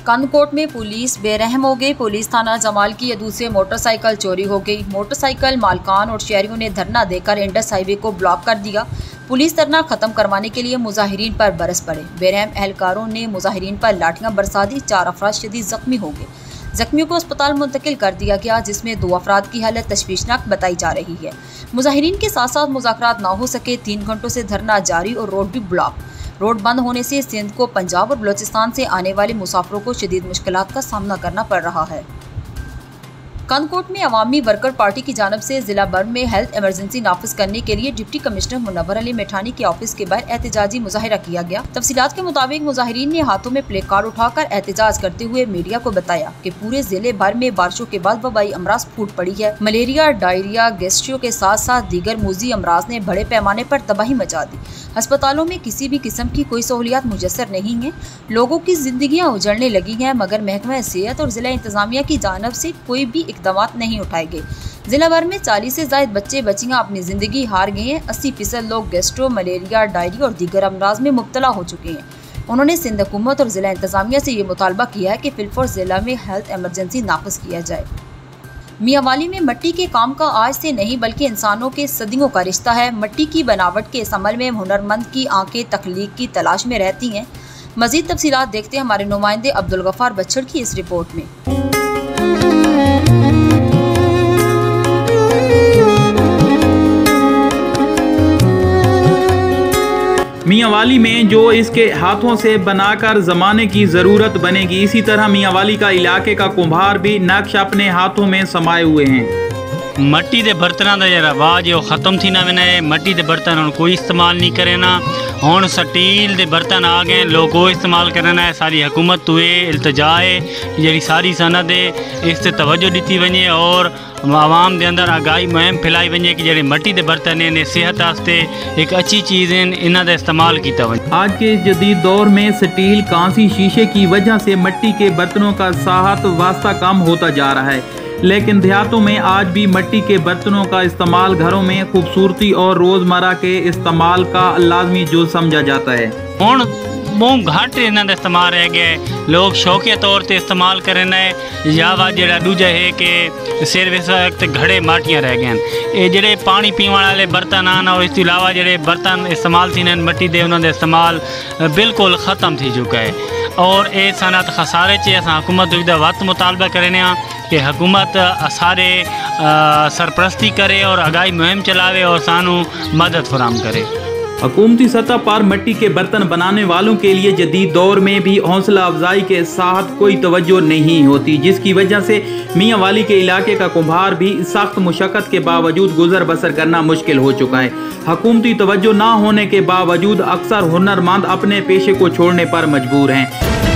कंदकोट में पुलिस बेरहम हो गई। पुलिस थाना जमाल की यदू से मोटरसाइकिल चोरी हो गई। मोटरसाइकिल मालकान और शहरियों ने धरना देकर इंडस हाईवे को ब्लॉक कर दिया। पुलिस धरना खत्म करवाने के लिए मुजाहिरीन पर बरस पड़े। बेरहम एहलकारों ने मुजाहिरीन पर लाठियां बरसा दी। 4 अफराद शदीद जख्मी हो गए। जख्मियों को अस्पताल मुंतकिल कर दिया गया, जिसमें 2 अफराद की हालत तशवीशनाक बताई जा रही है। मुजाहिरीन के साथ साथ मुज़ाकरात ना हो सके। 3 घंटों से धरना जारी और रोड भी ब्लॉक। रोड बंद होने से सिंध को पंजाब और बलूचिस्तान से आने वाले मुसाफिरों को शदीद मुश्किलात का सामना करना पड़ रहा है। कंदकोट में अवामी वर्कर पार्टी की जानिब से जिला भर में हेल्थ इमरजेंसी नाफिज करने के लिए डिप्टी कमिश्नर मुनव्वर अली मेठानी के ऑफिस के बाहर एहतजाजी मुजाहिरा किया गया। तफसीलात के मुताबिक मुजाहिरीन ने हाथों में प्ले कार्ड उठाकर एहतजाज करते हुए मीडिया को बताया कि पूरे जिले भर में बारिशों के बाद वबाई अमराज फूट पड़ी है। मलेरिया, डायरिया, गैस्ट्रियो के साथ साथ दीगर मूजी अमराज ने बड़े पैमाने पर तबाही मचा दी। अस्पतालों में किसी भी किस्म की कोई सहूलियात मुयसर नहीं है। लोगों की जिंदगियां उजड़ने लगी हैं, मगर महकमा सेहत और जिला इंतजामिया की जानिब से कोई भी इक़दामात नहीं उठाए गए। जिला भर में 40 से ज़ायद बच्चे बच्चियां अपनी जिंदगी हार गए हैं। 80% लोग गैस्ट्रो, मलेरिया, डायरिया और दीगर अमराज में मुब्तला हो चुके हैं। उन्होंने सिंध हुकूमत और जिला इंतजामिया से ये मुतालबा किया है कि फिलफोर जिला में हेल्थ इमरजेंसी नाफिज किया जाए। मियांवाली में मट्टी के काम का आज से नहीं बल्कि इंसानों के सदियों का रिश्ता है। मट्टी की बनावट के इस अमल में हुनरमंद की आंखें तख्लीक की तलाश में रहती हैं। मजीद तफसीलात देखते हैं हमारे नुमाइंदे अब्दुल गफ्फार बच्छड़ की इस रिपोर्ट में। मियांवाली में जो इसके हाथों से बनाकर ज़माने की ज़रूरत बनेगी, इसी तरह मियांवाली का इलाके का कुम्हार भी नक्श अपने हाथों में समाये हुए हैं। मट्टी के बर्तनों का जो रवाज है वो ख़त्म थी ना वने। मट्टी के बर्तन हम कोई इस्तेमाल नहीं करे ना। हुण स्टील के बर्तन आ गए, लोग वो इस्तेमाल करना है। सारी हुकूमत हुए इल्तजा है जी सारी सनत है इस तवज्जो दी वने और आवाम के अंदर आगाही मुहिम फैलाई वने कि जो मट्टी के बर्तन हैं सेहत वास्ते एक अच्छी चीज़ हैं, इन्हों का इस्तेमाल किया वने। आज के जदीद दौर में स्टील, कांसी, शीशे की वजह से मट्टी के बर्तनों का साहत वास्ता कम होता जा रहा है, लेकिन देहातों में आज भी मट्टी के बर्तनों का इस्तेमाल घरों में खूबसूरती और रोज़मर्रा के इस्तेमाल का लाजमी जुज़ समझा जाता है। हुण बहुत घट इन्हों का इस्तेमाल रह गया है। लोग शौकिया तौर पर इस्तेमाल करें है या वा जो दूजा है कि सिर्फ इस वक्त घड़े माटियाँ रह गए हैं। ये जोड़े पानी पीने वाले बर्तन आन और इसके अलावा जोड़े बर्तन इस्तेमाल थी मट्टी के उन्होंने इस्तेमाल बिल्कुल ख़त्म थी चुका है। और ये सनत खसारे चे अस हुकूमत वक्त मुतालबा करें कि हुकूमत सारे सरपरस्ती करे और आगाही मुहिम चलावे और सानू मदद फराम करे। हुकूमती सतह पर मट्टी के बर्तन बनाने वालों के लिए जदीद दौर में भी हौसला अफजाई के साथ कोई तवज्जो नहीं होती, जिसकी वजह से मियांवाली के इलाके का कुम्हार भी सख्त मुशक्क़त के बावजूद गुजर बसर करना मुश्किल हो चुका है। हुकूमती तवज्जो ना होने के बावजूद अक्सर हुनरमंद अपने पेशे को छोड़ने पर मजबूर हैं।